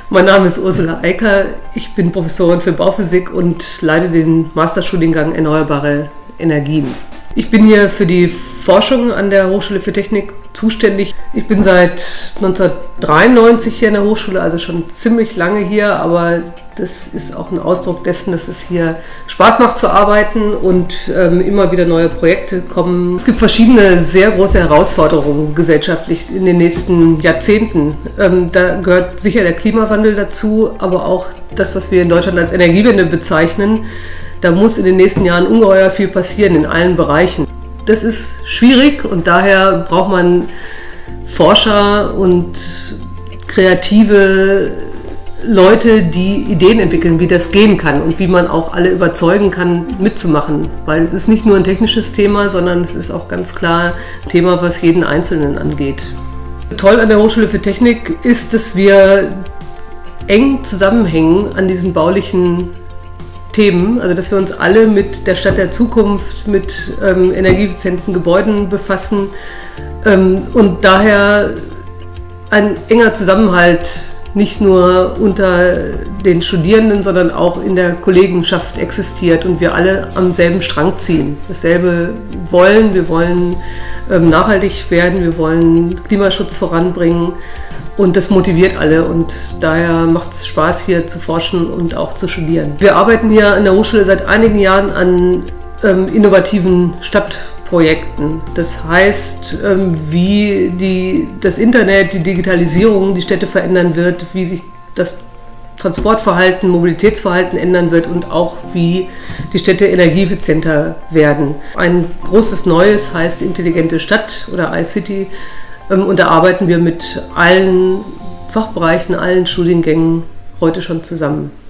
Mein Name ist Ursula Eicker, ich bin Professorin für Bauphysik und leite den Masterstudiengang Erneuerbare Energien. Ich bin hier für die Forschung an der Hochschule für Technik zuständig. Ich bin seit 1993 hier an der Hochschule, also schon ziemlich lange hier, aber das ist auch ein Ausdruck dessen, dass es hier Spaß macht zu arbeiten und immer wieder neue Projekte kommen. Es gibt verschiedene sehr große Herausforderungen gesellschaftlich in den nächsten Jahrzehnten. Da gehört sicher der Klimawandel dazu, aber auch das, was wir in Deutschland als Energiewende bezeichnen. Da muss in den nächsten Jahren ungeheuer viel passieren in allen Bereichen. Das ist schwierig und daher braucht man Forscher und kreative Leute, die Ideen entwickeln, wie das gehen kann und wie man auch alle überzeugen kann, mitzumachen. Weil es ist nicht nur ein technisches Thema, sondern es ist auch ganz klar ein Thema, was jeden Einzelnen angeht. Toll an der Hochschule für Technik ist, dass wir eng zusammenhängen an diesen baulichen Themen, also dass wir uns alle mit der Stadt der Zukunft, mit energieeffizienten Gebäuden befassen und daher ein enger Zusammenhalt nicht nur unter den Studierenden, sondern auch in der Kollegenschaft existiert und wir alle am selben Strang ziehen. Dasselbe wollen, wir wollen nachhaltig werden, wir wollen Klimaschutz voranbringen und das motiviert alle und daher macht es Spaß hier zu forschen und auch zu studieren. Wir arbeiten hier an der Hochschule seit einigen Jahren an innovativen Stadtprojekten. Das heißt, wie das Internet, die Digitalisierung die Städte verändern wird, wie sich das Transportverhalten, Mobilitätsverhalten ändern wird und auch wie die Städte energieeffizienter werden. Ein großes Neues heißt intelligente Stadt oder iCity und da arbeiten wir mit allen Fachbereichen, allen Studiengängen heute schon zusammen.